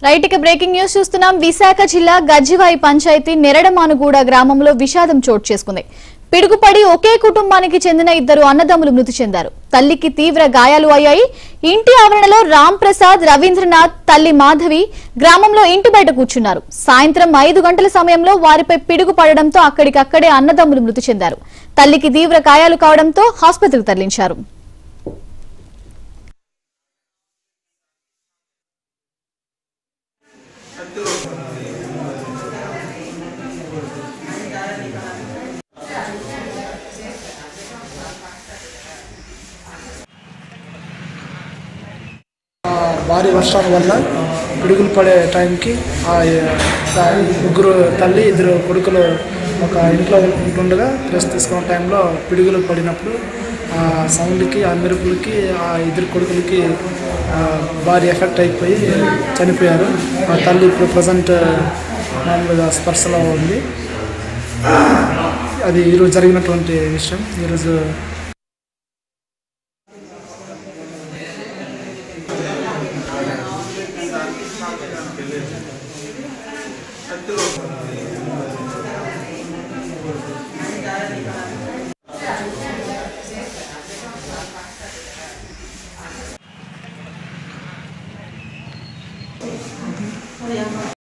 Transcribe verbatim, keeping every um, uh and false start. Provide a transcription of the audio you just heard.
Right ఇక breaking news చూస్తున్నాం. విశాఖ జిల్లా గజ్జివాయి పంచాయతీ నెరడమానుగూడ గ్రామంలో విషాదం చోటు చేసుకుంది. పిడుగుపడి ఒకే కుటుంబానికి చెందిన ఇద్దరు అన్నదమ్ములు మృతి చెందారు. తల్లికి తీవ్ర గాయాలు అయ్యాయి. ఇంటి ఆవరణలో రామ్ ప్రసాద్, రవీంద్రనాథ్, తల్లి మాధవి గ్రామంలో ఇంటి బయట కూర్చున్నారు. సాయంత్రం ఐదు గంటల సమయంలో వారిపై పిడుగు పడడంతో అక్కడికక్కడే అన్నదమ్ములు మృతి చెందారు. తల్లికి తీవ్ర గాయాలు కావడంతో ఆసుపత్రికి తరలించారు. భారీ వర్షాల వల్ల పిడుగులు పడే టైంకి ముగ్గురు తల్లి ఇద్దరు కొడుకులు ఒక ఇంట్లో ఉంటుండగా రెస్ట్ తీసుకున్న టైంలో పిడుగులు పడినప్పుడు ఆ సౌండ్కి ఆ మెరుపులకి ఆ ఇద్దరు కొడుకులకి భారీ ఎఫెక్ట్ అయిపోయి చనిపోయారు. ఆ తల్లి ఇప్పుడు ప్రజెంట్ మామూలుగా స్పర్శలో ఉంది. అది ఈరోజు జరిగినటువంటి విషయం. ఈరోజు Betul.